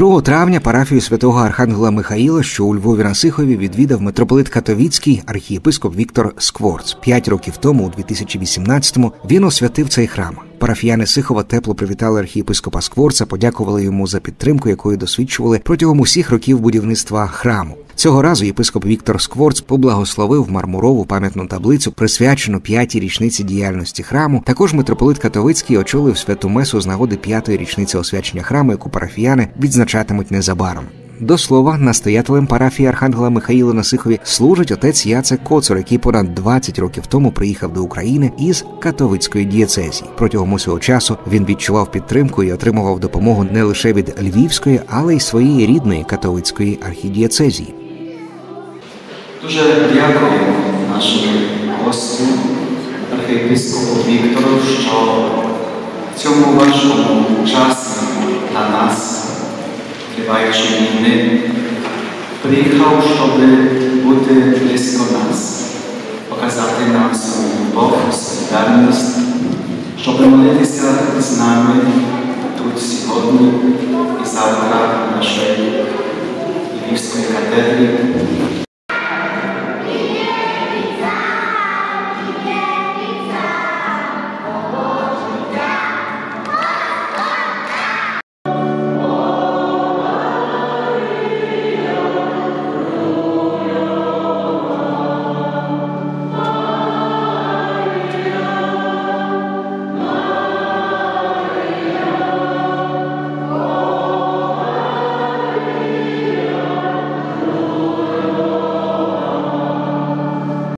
2 травня парафію святого Архангела Михаїла, що у Львові на Сихові, відвідав митрополит Катовицький архієпископ Віктор Скворц. 5 років тому, у 2018-му, він освятив цей храм. Парафіяни Сихова тепло привітали архієпископа Скворца, подякували йому за підтримку, якої досвідчували протягом усіх років будівництва храму. Цього разу єпископ Віктор Скворц поблагословив мармурову пам'ятну таблицю, присвячену 5-й річниці діяльності храму. Також митрополит Катовицький очолив святу месу з нагоди 5-ї річниці освячення храму, яку парафіяни відзначатимуть незабаром. До слова, настоятелем парафії Архангела Михаїла на Сихові служить отець Яцек Коцур, який понад 20 років тому приїхав до України із Катовицької дієцезії. Протягом усього часу він відчував підтримку і отримував допомогу не лише від Львівської, але й своєї рідної Катовицької архідієцезії. Дуже дякую нашому гостю, архієпископу Віктору, що в цьому важкому часі для нас, триваючи війни, приїхав, щоб бути близько нас, показати нам свою любов, солідарність, щоб молитися з нами тут сьогодні